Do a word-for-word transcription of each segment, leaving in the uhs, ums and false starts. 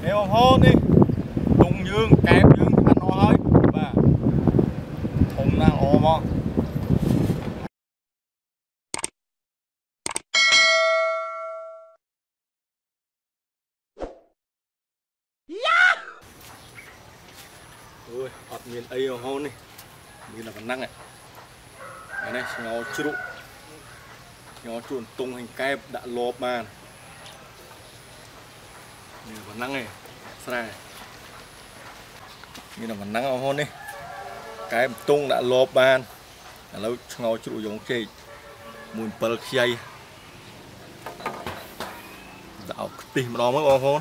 Nếu hôn đi tung dương kẹp dương anh o hơi và thùng đang o mò ôi ọt miền ấy hôn đi như là phần năng này cái này nó trụ nó chuồn tung hình kẹp đã lốp bàn như là phần năng này sai như là phần năng hôn đi cái tung đã lốp bàn lâu ngồi trụ giống cái mùi bờ khay dạo tìm đó mới hôn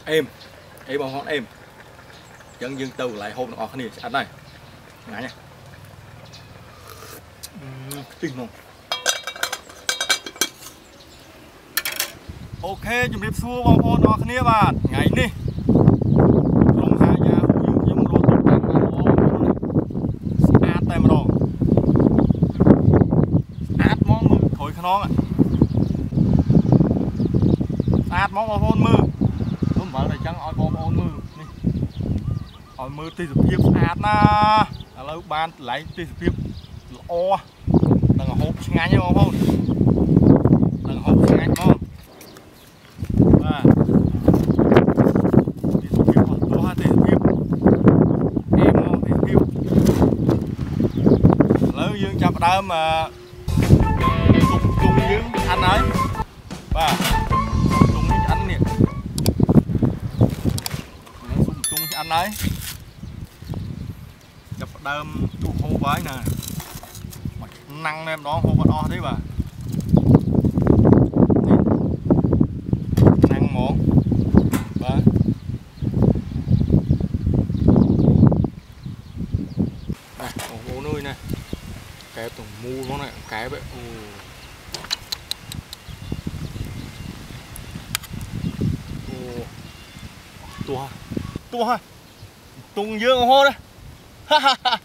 êm êm bông hòn êm dân dương từ lại hôm nó này ăn này ngã nha tinh không ok chụp điệp xua bông hòn nó này bạn ngày đi rong hai nhà dương dương rồi tụt căng ăn ôm ăn tay mà rồi ăn món mưa thổi khăn nó ăn món bông hòn mưa không phải là chẳng oi bông hòn mưa oi mưa tì sụp hiệp ăn na lâu ban lấy tì sụp hiệp o đừng hộp ngay nhau không đừng hộp ngay không à tì sụp hiệp to hai tì sụp hiệp em không tì sụp hiệp lâu dương chập đỡ mà sụp tung dương anh ấy và tung anh nè sụp tung anh ấy chập đơm chu khô với nè năng em đó hô con o thế bà năng món và này ổ hô nơi này cái tổng mu nó này cái vậy ồ tua tua tung dương hô đấy ha ha ha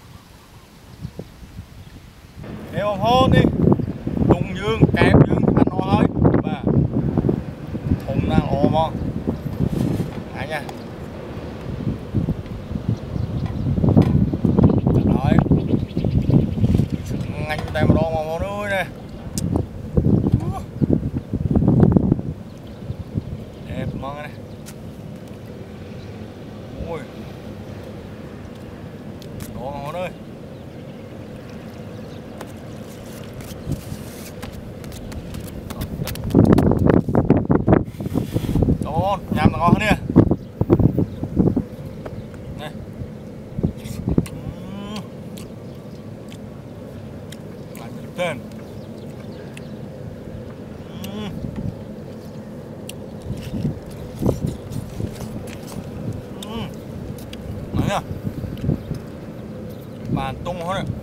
đeo hôn đi tung dương kẹp dương anh o hơi và thùng đang o mòn lại nha rồi ngành tay mà đo mà món nuôi nè đẹp món này ui đo mà món ơi nhằm là ngon nè này làm tên này nha bàn tung hết rồi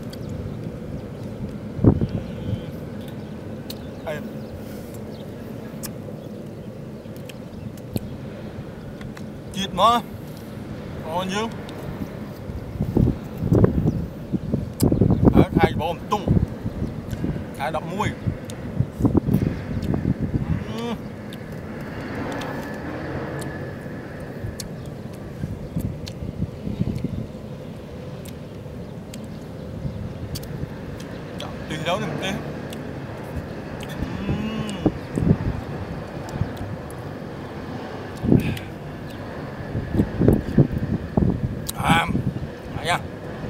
chít mà ngon chứ hai bom tung hai đập muối tiền đấu này một tí à, này nha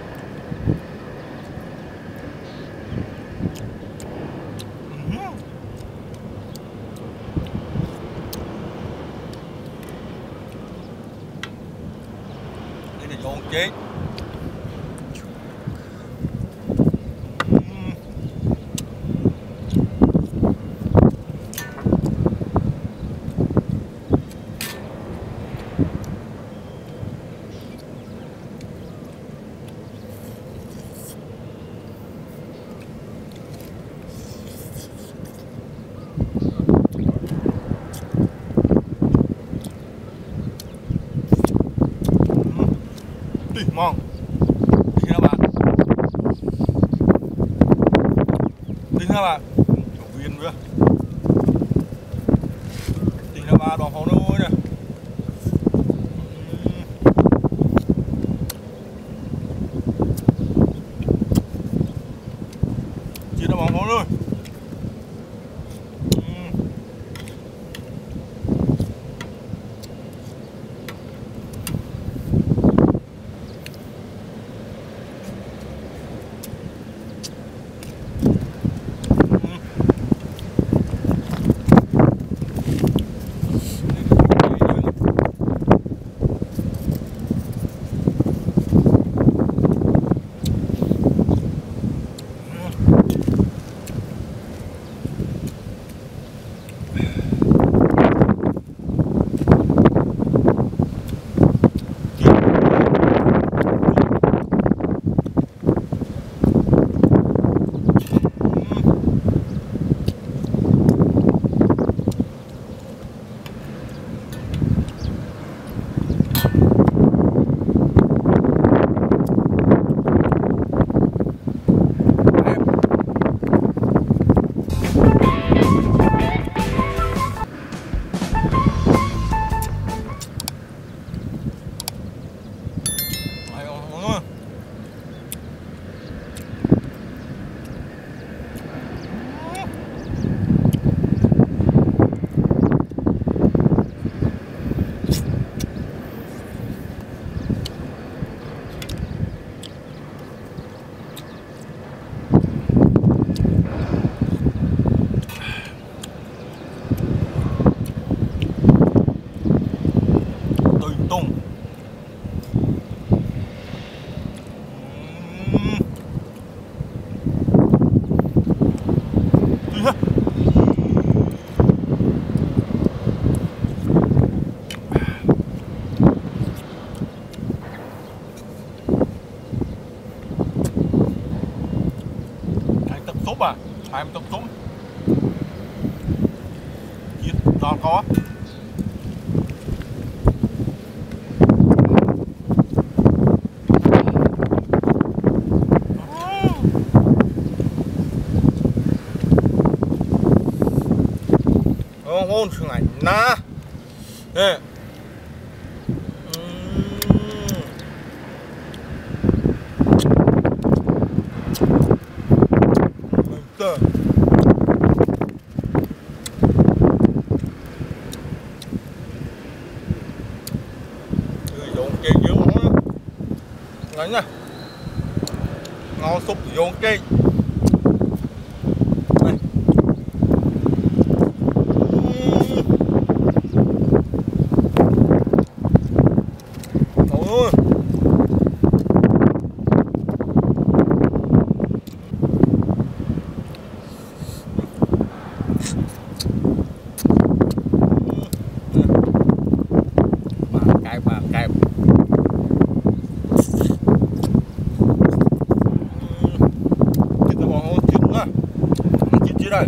đây là con chết ngon đi các bạn đi các bạn viên nữa đi các bạn đoàn pháo nuôi nè chỉ là đoàn pháo nuôi à hai mươi tôm súng chiết đó có oh hôn ngày na nè nè ngon súp vô cái này. Ôi. Bà cay bà cay đây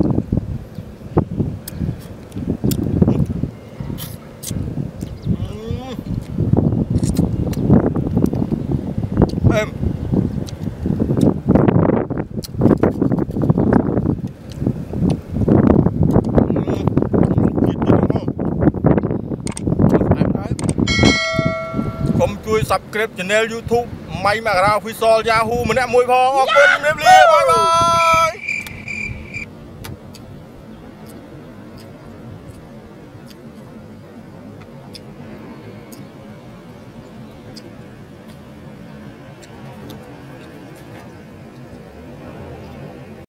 em không chui subscribe channel YouTube Makara Official Yahoo mình đã mùi phong. Bye bye.